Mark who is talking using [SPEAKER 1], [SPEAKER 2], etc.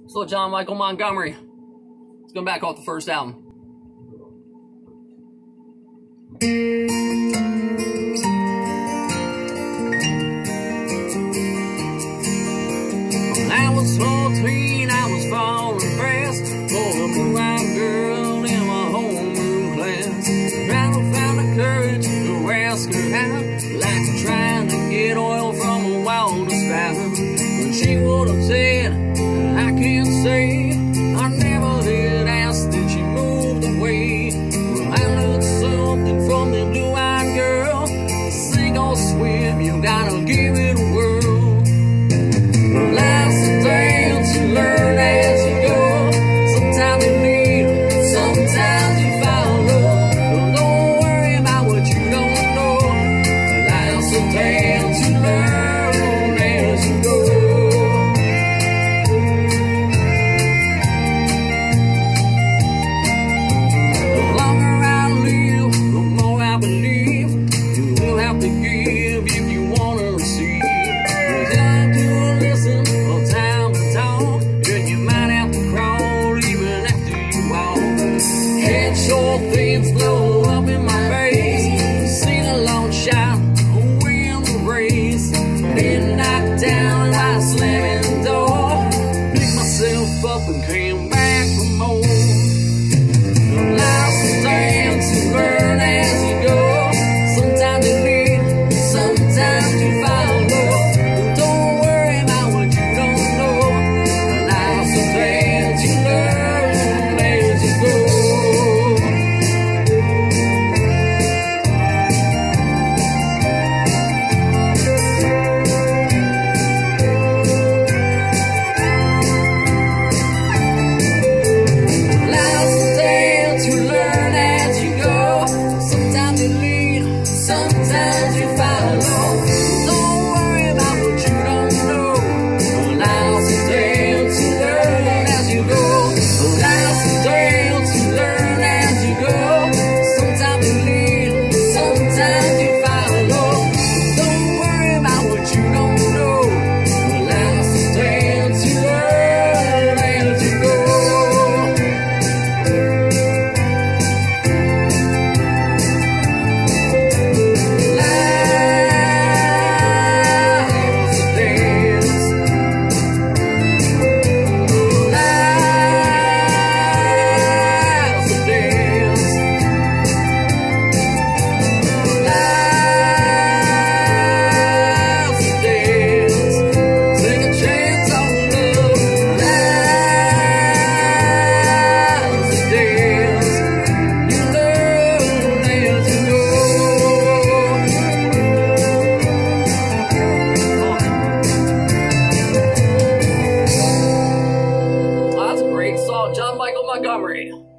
[SPEAKER 1] So John Michael Montgomery. Let's go back off the first album. When I was 14, I was falling fast for a blue-eyed girl in my homeroom class. Trying to find the courage to ask her out, like trying to get oil from a water spout. But she would have said, I can't say, I never did ask, then she moved away. Well, I learned something from the blue-eyed girl. Sink or swim, you gotta give it a whirl. Life's a dance, you learn as you go. Sometimes you lead, sometimes you follow. But don't worry about what you don't know. Life's a dance, you learn as you go. The longer I live, the more I believe you will have to give if you want to receive. There's time to listen, or time to talk, and you might have to crawl even after you walk. Head short things blow up in my face. Seen a long shot, win the race. Been knocked down by a slamming door. Picked myself up and came back for more. Life's a dance, you learn as you go. Sometimes you lead, sometimes you follow. Don't worry about what you don't know. Life's a dance, you learn as you go. Life's a dance, you learn as you go. Sometimes you lead, sometimes you follow. Don't worry about what you don't know. Life's a dance, you learn as you go. Life's a dance, you learn as you go. Sometimes you lead, sometimes you follow. Don't worry about what you don't know. Life's a dance, you learn as you go. John Michael Montgomery.